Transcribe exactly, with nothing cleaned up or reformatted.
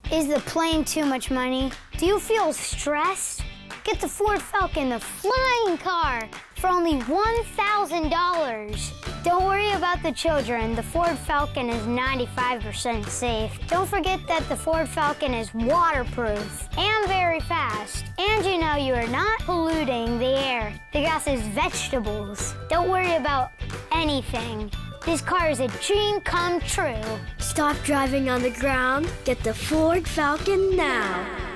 Is the plane too much money? Do you feel stressed? Get the Ford Falcon, the flying car, for only one thousand dollars. Don't worry about the children. The Ford Falcon is ninety-five percent safe. Don't forget that the Ford Falcon is waterproof and very fast. And you know you are not polluting the air. The gas is vegetables. Don't worry about anything. This car is a dream come true. Stop driving on the ground. Get the Ford Falcon now.